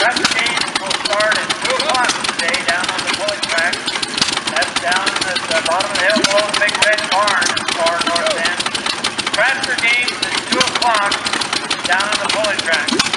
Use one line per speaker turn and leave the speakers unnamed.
Traffic games will start at 2 o'clock today down on the pulley track. That's down at the bottom of the hill below the big red barn at the far north end. Traffic games at 2 o'clock down on the pulley track.